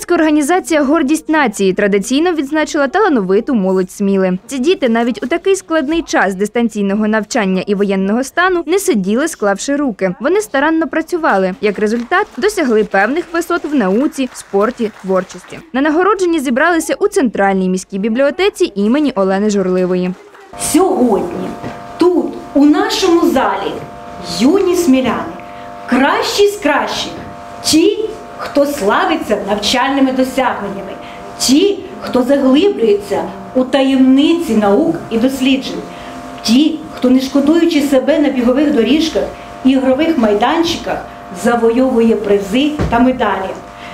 Громадська організація «Гордість нації» традиційно відзначила талановиту молодь Сміли. Ці діти навіть у такий складний час дистанційного навчання і воєнного стану не сиділи, склавши руки. Вони старанно працювали. Як результат, досягли певних висот в науці, спорті, творчості. На нагородженні зібралися у Центральній міській бібліотеці імені Олени Журливої. Сьогодні тут, у нашому залі, юні сміляни, кращі з кращих, ті, хто славиться навчальними досягненнями, ті, хто заглиблюється у таємниці наук і досліджень, ті, хто, не шкодуючи себе на бігових доріжках і ігрових майданчиках, завойовує призи та медалі,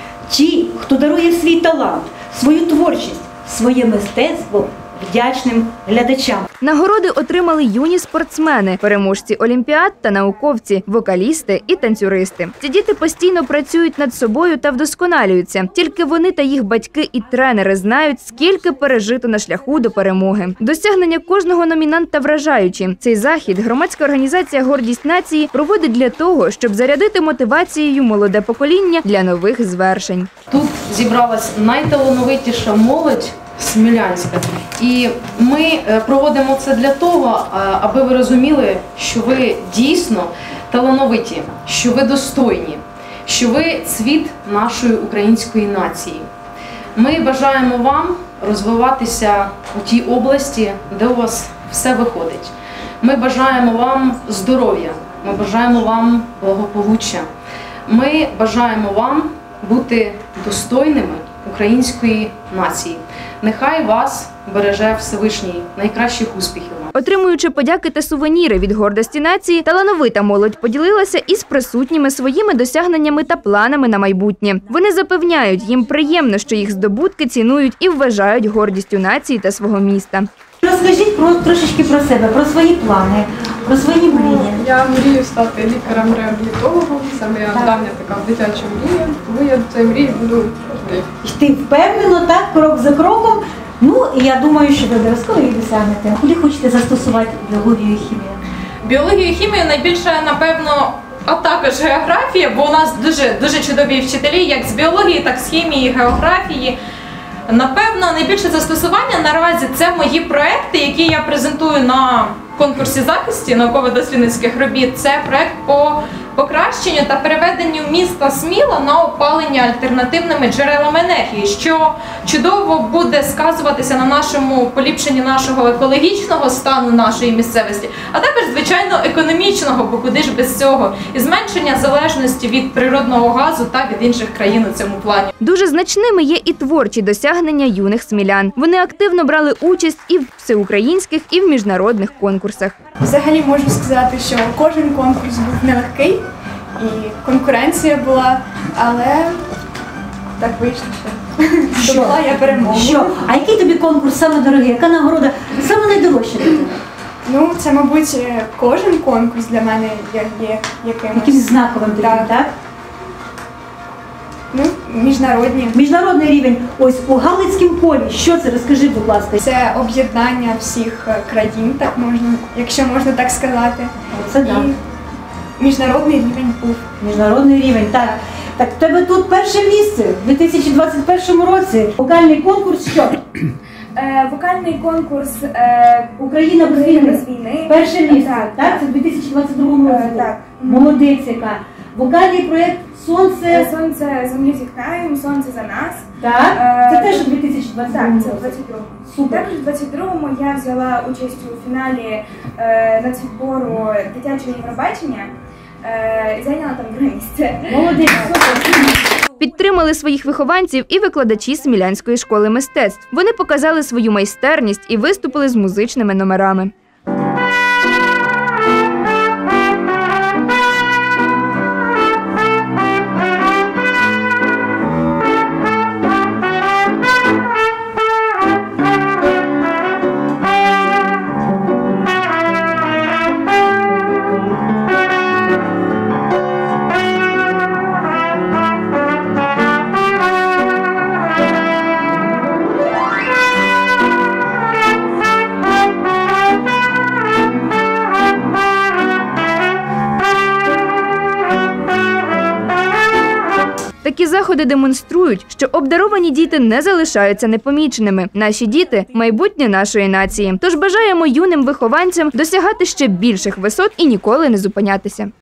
ті, хто дарує свій талант, свою творчість, своє мистецтво вдячним глядачам. Нагороди отримали юні спортсмени, переможці олімпіад та науковці, вокалісти і танцюристи. Ці діти постійно працюють над собою та вдосконалюються. Тільки вони та їх батьки і тренери знають, скільки пережито на шляху до перемоги. Досягнення кожного номінанта вражаючі. Цей захід громадська організація «Гордість нації» проводить для того, щоб зарядити мотивацією молоде покоління для нових звершень. Тут зібралась найталановитіша молодь смілянська. І ми проводимо це для того, аби ви розуміли, що ви дійсно талановиті, що ви достойні, що ви цвіт нашої української нації. Ми бажаємо вам розвиватися у тій області, де у вас все виходить. Ми бажаємо вам здоров'я, ми бажаємо вам благополуччя. Ми бажаємо вам бути достойними української нації. Нехай вас береже Всевишній. Найкращих успіхів вам. Отримуючи подяки та сувеніри від гордості нації, талановита молодь поділилася із присутніми своїми досягненнями та планами на майбутнє. Вони запевняють, їм приємно, що їх здобутки цінують і вважають гордістю нації та свого міста. Розкажіть трошечки про себе, про свої плани, про свої мрії. Я мрію стати лікарем-реабілітологом, це моя давня така дитяча мрія, тому я до цієї мрії буду йти. Йти впевнено, так, крок за кроком. Ну, і я думаю, що ви обов'язково її досягнете. Куди хочете застосувати біологію і хімію? Біологію і хімію найбільше, напевно, а також географія, бо у нас дуже чудові вчителі, як з біології, так з хімії, географії. Напевно, найбільше застосування наразі це мої проекти, які я презентую на конкурсі захисті науково-дослідницьких робіт. Це проект по покращенню та переведенню міста Сміла на опалення альтернативними джерелами енергії, що чудово буде сказуватися на нашому поліпшенні нашого екологічного стану нашої місцевості, а також, звичайно, економічного, бо куди ж без цього, і зменшення залежності від природного газу та від інших країн у цьому плані. Дуже значними є і творчі досягнення юних смілян. Вони активно брали участь і в всеукраїнських, і в міжнародних конкурсах. Взагалі можу сказати, що кожен конкурс був нелегкий і конкуренція була, але так вийшло, що здобула я перемогу. Що? А який тобі конкурс саме дорогий? Яка нагорода саме найдорожча для тебе? Ну, це, мабуть, кожен конкурс для мене є Якимсь знаковим таким, так? Ну, міжнародні. Міжнародний рівень. Ось у Галицькому полі. Що це? Розкажи, будь ласка. Це об'єднання всіх країн, так можна, якщо можна так сказати. Це так. І міжнародний рівень був. Міжнародний рівень, так. Так, в тебе тут перше місце в 2021 році. Вокальний конкурс що? Вокальний конкурс Україна без війни. Перше місце, так? Це в 2022 році. Так. Молодець яка. Вокальний проєкт «Сонце». Сонце землі зіткаємо, сонце за нас. Так, це теж у 2022 році. Так, це в 22-му. Супер. Також в 22-му я взяла участь у фіналі нацвідбору дитячого Євробачення і зайняла там друге місце. Молодець, супер. Підтримали своїх вихованців і викладачі Смілянської школи мистецтв. Вони показали свою майстерність і виступили з музичними номерами. Такі заходи демонструють, що обдаровані діти не залишаються непоміченими. Наші діти – майбутнє нашої нації. Тож бажаємо юним вихованцям досягати ще більших висот і ніколи не зупинятися.